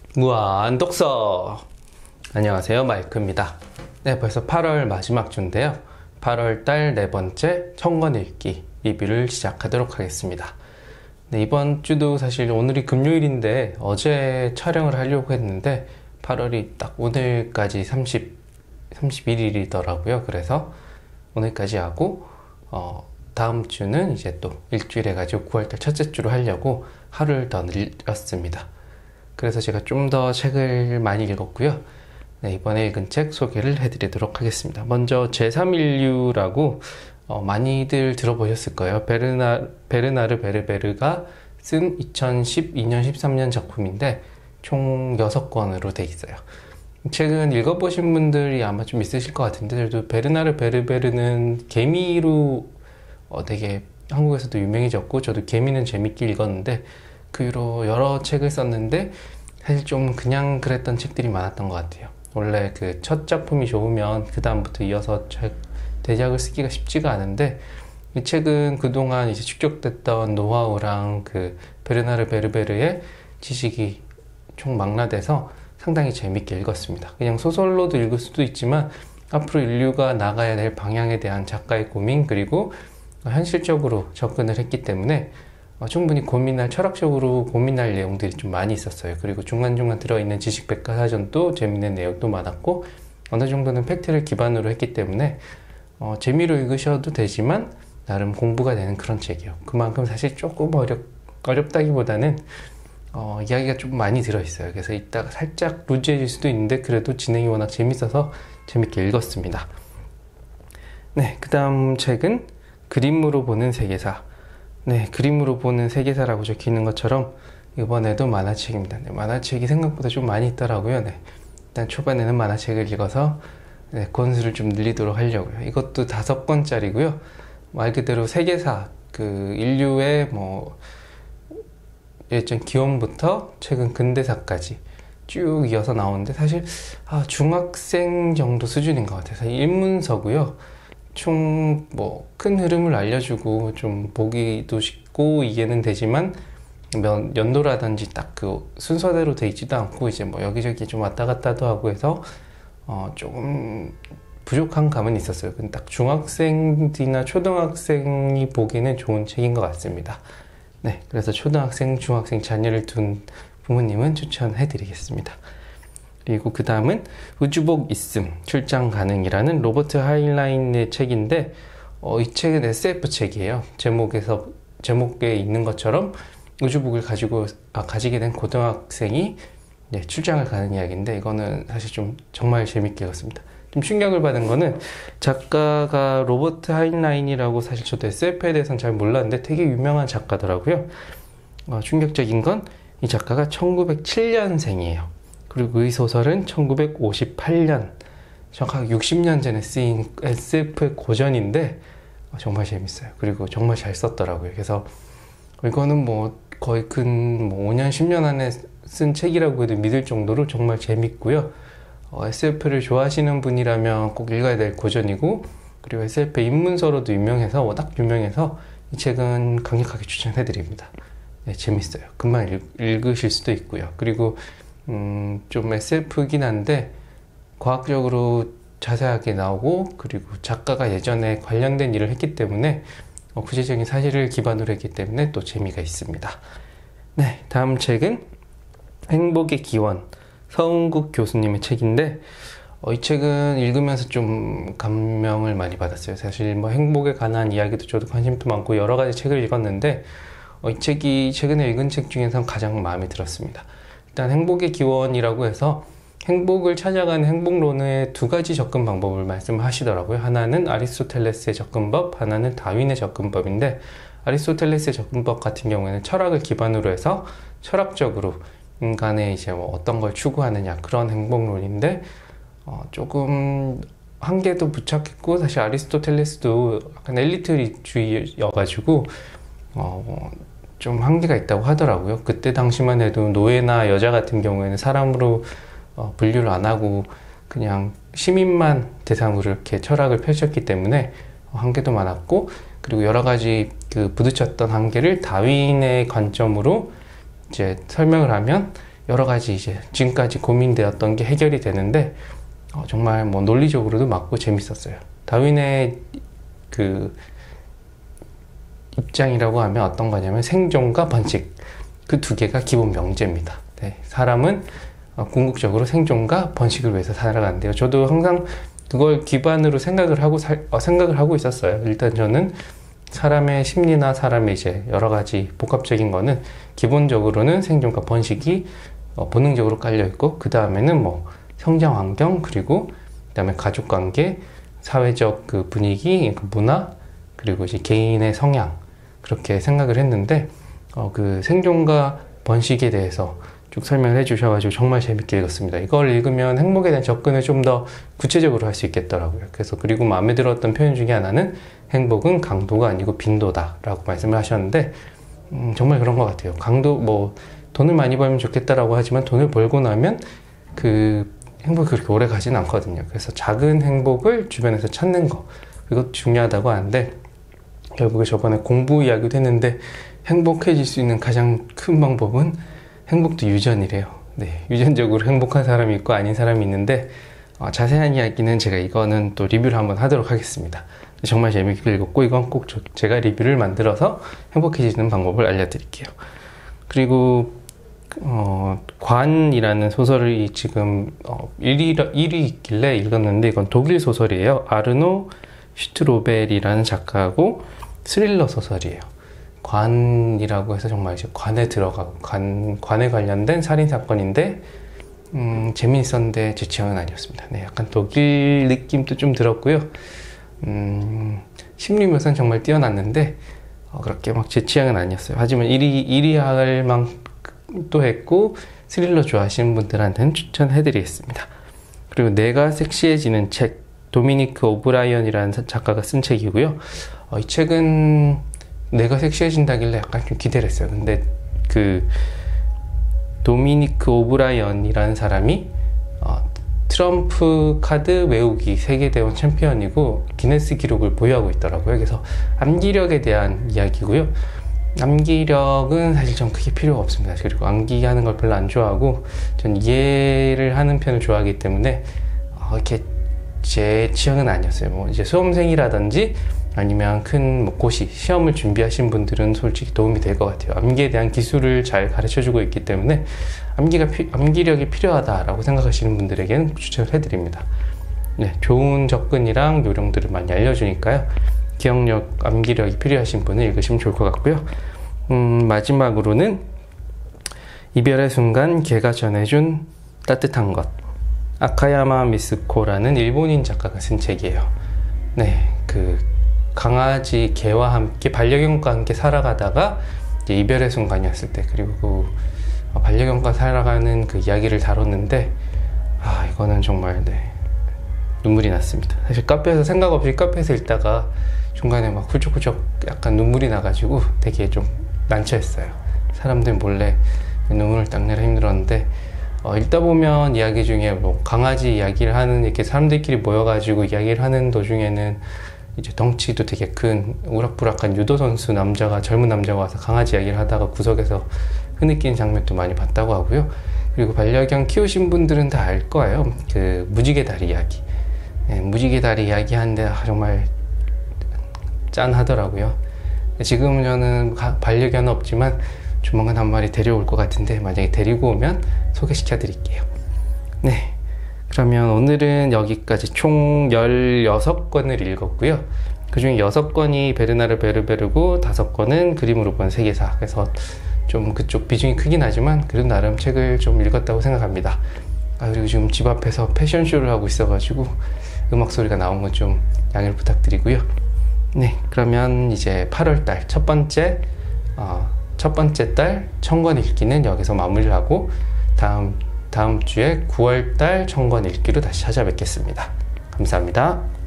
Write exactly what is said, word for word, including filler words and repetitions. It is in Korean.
무한 독서. 안녕하세요, 마이크입니다. 네, 벌써 팔월 마지막 주인데요. 팔월 달 네 번째 천권 읽기 리뷰를 시작하도록 하겠습니다. 네, 이번 주도 사실 오늘이 금요일인데 어제 촬영을 하려고 했는데 팔월이 딱 오늘까지 삼십, 삼십일 일이더라고요. 그래서 오늘까지 하고 어, 다음 주는 이제 또 일주일 해가지고 구월 달 첫째 주로 하려고 하루를 더 늘렸습니다. 그래서 제가 좀 더 책을 많이 읽었고요. 네, 이번에 읽은 책 소개를 해드리도록 하겠습니다. 먼저 제삼 인류라고 어, 많이들 들어보셨을 거예요. 베르나, 베르나르 베르베르가 쓴 이천십이 년, 십삼 년 작품인데 총 여섯 권으로 돼 있어요. 책은 읽어보신 분들이 아마 좀 있으실 것 같은데, 그래도 베르나르 베르베르는 개미로 어, 되게 한국에서도 유명해졌고, 저도 개미는 재밌게 읽었는데 그 이후로 여러 책을 썼는데 사실 좀 그냥 그랬던 책들이 많았던 것 같아요. 원래 그 첫 작품이 좋으면 그 다음부터 이어서 책, 대작을 쓰기가 쉽지가 않은데, 이 책은 그동안 이제 축적됐던 노하우랑 그 베르나르 베르베르의 지식이 총망라돼서 상당히 재밌게 읽었습니다. 그냥 소설로도 읽을 수도 있지만 앞으로 인류가 나가야 될 방향에 대한 작가의 고민, 그리고 현실적으로 접근을 했기 때문에 충분히 고민할, 철학적으로 고민할 내용들이 좀 많이 있었어요. 그리고 중간중간 들어있는 지식백과사전도 재밌는 내용도 많았고, 어느 정도는 팩트를 기반으로 했기 때문에 어, 재미로 읽으셔도 되지만 나름 공부가 되는 그런 책이에요. 그만큼 사실 조금 어렵, 어렵다기보다는 어, 이야기가 좀 많이 들어있어요. 그래서 이따가 살짝 루즈해질 수도 있는데 그래도 진행이 워낙 재밌어서 재밌게 읽었습니다. 네, 그 다음 책은 그림으로 보는 세계사. 네, 그림으로 보는 세계사라고 적혀 있는 것처럼 이번에도 만화책입니다. 네, 만화책이 생각보다 좀 많이 있더라고요. 네, 일단 초반에는 만화책을 읽어서 네, 권수를 좀 늘리도록 하려고요. 이것도 다섯 권짜리고요. 말 그대로 세계사, 그 인류의 뭐 예전 기원부터 최근 근대사까지 쭉 이어서 나오는데, 사실 아, 중학생 정도 수준인 것 같아요. 일문서고요. 총 뭐 큰 흐름을 알려주고 좀 보기도 쉽고 이해는 되지만 면, 연도라든지 딱 그 순서대로 돼 있지도 않고 이제 뭐 여기저기 좀 왔다 갔다도 하고 해서 어 조금 부족한 감은 있었어요. 근데 딱 중학생이나 초등학생이 보기에는 좋은 책인 것 같습니다. 네, 그래서 초등학생, 중학생 자녀를 둔 부모님은 추천해 드리겠습니다. 그리고 그 다음은 우주복 있음, 출장 가능이라는 로버트 하인라인의 책인데, 어, 이 책은 에스에프 책이에요. 제목에서, 제목에 있는 것처럼 우주복을 가지고, 아, 가지게 된 고등학생이 네, 출장을 가는 이야기인데, 이거는 사실 좀 정말 재밌게 읽었습니다. 좀 충격을 받은 거는 작가가 로버트 하인라인이라고, 사실 저도 에스에프에 대해서는 잘 몰랐는데 되게 유명한 작가더라고요. 어, 충격적인 건 이 작가가 천구백칠 년생이에요. 그리고 이 소설은 천구백오십팔 년, 정확하게 육십 년 전에 쓰인 에스에프의 고전인데 정말 재밌어요. 그리고 정말 잘 썼더라고요. 그래서 이거는 뭐 거의 근 뭐 오 년, 십 년 안에 쓴 책이라고 해도 믿을 정도로 정말 재밌고요. 어, 에스에프를 좋아하시는 분이라면 꼭 읽어야 될 고전이고, 그리고 에스에프 입문서로도 유명해서, 워낙 유명해서 이 책은 강력하게 추천해드립니다. 네, 재밌어요. 금방 읽, 읽으실 수도 있고요. 그리고 음, 좀 에스에프긴 한데 과학적으로 자세하게 나오고, 그리고 작가가 예전에 관련된 일을 했기 때문에 어, 구체적인 사실을 기반으로 했기 때문에 또 재미가 있습니다. 네, 다음 책은 행복의 기원, 서은국 교수님의 책인데, 어, 이 책은 읽으면서 좀 감명을 많이 받았어요. 사실 뭐 행복에 관한 이야기도 저도 관심도 많고 여러 가지 책을 읽었는데 어, 이 책이 최근에 읽은 책 중에서 가장 마음에 들었습니다. 일단 행복의 기원이라고 해서 행복을 찾아가는 행복론의 두 가지 접근 방법을 말씀하시더라고요. 하나는 아리스토텔레스의 접근법, 하나는 다윈의 접근법인데, 아리스토텔레스의 접근법 같은 경우에는 철학을 기반으로 해서 철학적으로 인간의 이제 뭐 어떤 걸 추구하느냐, 그런 행복론인데 어, 조금 한계도 부착했고, 사실 아리스토텔레스도 약간 엘리트주의여가지고 어, 좀 한계가 있다고 하더라고요. 그때 당시만 해도 노예나 여자 같은 경우에는 사람으로 어, 분류를 안 하고 그냥 시민만 대상으로 이렇게 철학을 펼쳤기 때문에 한계도 많았고, 그리고 여러 가지 그 부딪혔던 한계를 다윈의 관점으로 이제 설명을 하면 여러 가지 이제 지금까지 고민되었던 게 해결이 되는데 어, 정말 뭐 논리적으로도 맞고 재밌었어요. 다윈의 그 입장이라고 하면 어떤 거냐면 생존과 번식, 그 두 개가 기본 명제입니다. 네, 사람은 어, 궁극적으로 생존과 번식을 위해서 살아간대요. 저도 항상 그걸 기반으로 생각을 하고 살, 어, 생각을 하고 있었어요. 일단 저는 사람의 심리나 사람의 이제 여러 가지 복합적인 거는 기본적으로는 생존과 번식이 어, 본능적으로 깔려 있고, 그 다음에는 뭐 성장 환경, 그리고 그 다음에 가족 관계, 사회적 그 분위기, 그 문화, 그리고 이제 개인의 성향, 그렇게 생각을 했는데 어, 그 생존과 번식에 대해서 쭉 설명을 해주셔가지고 정말 재밌게 읽었습니다. 이걸 읽으면 행복에 대한 접근을 좀 더 구체적으로 할 수 있겠더라고요. 그래서 그리고 마음에 들었던 표현 중에 하나는 행복은 강도가 아니고 빈도다 라고 말씀을 하셨는데 음, 정말 그런 것 같아요. 강도, 뭐 돈을 많이 벌면 좋겠다라고 하지만 돈을 벌고 나면 그 행복이 그렇게 오래 가진 않거든요. 그래서 작은 행복을 주변에서 찾는 거, 이것도 중요하다고 하는데 결국에 저번에 공부 이야기도 했는데 행복해질 수 있는 가장 큰 방법은 행복도 유전이래요. 네, 유전적으로 행복한 사람이 있고 아닌 사람이 있는데 어, 자세한 이야기는 제가 이거는 또 리뷰를 한번 하도록 하겠습니다. 정말 재밌게 읽었고 이건 꼭 저, 제가 리뷰를 만들어서 행복해지는 방법을 알려드릴게요. 그리고 어, 관이라는 소설이 지금 어, 일 위, 일 위 있길래 읽었는데 이건 독일 소설이에요. 아르노 슈트로벨이라는 작가하고 스릴러 소설이에요. 관이라고 해서 정말 이제 관에 들어가고 관, 관에 관련된 살인사건인데 음, 재미있었는데 제 취향은 아니었습니다. 네, 약간 독일 느낌도 좀 들었고요. 음, 심리 묘사는 정말 뛰어났는데 어, 그렇게 막 제 취향은 아니었어요. 하지만 일 위, 일 위 할 만도 했고 스릴러 좋아하시는 분들한테는 추천해드리겠습니다. 그리고 내가 섹시해지는 책, 도미니크 오브라이언이라는 작가가 쓴 책이고요. 어, 이 책은 내가 섹시해진다길래 약간 좀 기대를 했어요. 근데 그 도미니크 오브라이언이라는 사람이 어, 트럼프 카드 외우기 세계대원 챔피언이고 기네스 기록을 보유하고 있더라고요. 그래서 암기력에 대한 이야기고요. 암기력은 사실 전 크게 필요가 없습니다. 그리고 암기하는 걸 별로 안 좋아하고 전 이해를 하는 편을 좋아하기 때문에 어, 이렇게 제 취향은 아니었어요. 뭐 이제 수험생이라든지 아니면 큰 뭐 고시, 시험을 준비하신 분들은 솔직히 도움이 될 것 같아요. 암기에 대한 기술을 잘 가르쳐주고 있기 때문에 암기가 피, 암기력이 필요하다라고 생각하시는 분들에게는 추천을 해드립니다. 네, 좋은 접근이랑 요령들을 많이 알려주니까요. 기억력, 암기력이 필요하신 분은 읽으시면 좋을 것 같고요. 음, 마지막으로는 이별의 순간 걔가 전해준 따뜻한 것, 아카야마 미스코라는 일본인 작가가 쓴 책이에요. 네, 그 강아지 개와 함께 반려견과 함께 살아가다가 이제 이별의 순간이었을 때, 그리고 그 반려견과 살아가는 그 이야기를 다뤘는데 아 이거는 정말 네, 눈물이 났습니다. 사실 카페에서 생각 없이 카페에서 읽다가 중간에 막 훌쩍훌쩍 약간 눈물이 나가지고 되게 좀 난처했어요. 사람들 몰래 눈물을 닦느라 힘들었는데 어, 읽다 보면 이야기 중에 뭐 강아지 이야기를 하는, 이렇게 사람들끼리 모여가지고 이야기를 하는 도중에는 이제 덩치도 되게 큰 우락부락한 유도 선수 남자가, 젊은 남자가 와서 강아지 이야기를 하다가 구석에서 흐느끼는 장면도 많이 봤다고 하고요. 그리고 반려견 키우신 분들은 다 알 거예요. 그 무지개 다리 이야기. 네, 무지개 다리 이야기 하는데 아, 정말 짠하더라고요. 지금 저는 반려견은 없지만 조만간 한 마리 데려올 것 같은데 만약에 데리고 오면 소개시켜 드릴게요. 네, 그러면 오늘은 여기까지 총 열여섯 권을 읽었고요. 그 중에 여섯 권이 베르나르 베르베르고 다섯 권은 그림으로 본 세계사. 그래서 좀 그쪽 비중이 크긴 하지만 그래도 나름 책을 좀 읽었다고 생각합니다. 아, 그리고 지금 집 앞에서 패션쇼를 하고 있어가지고 음악 소리가 나온 건 좀 양해를 부탁드리고요. 네, 그러면 이제 팔월달 첫 번째 어, 첫 번째 달 천 권 읽기는 여기서 마무리를 하고 다음 다음 주에 구월달 천 권 읽기로 다시 찾아뵙겠습니다. 감사합니다.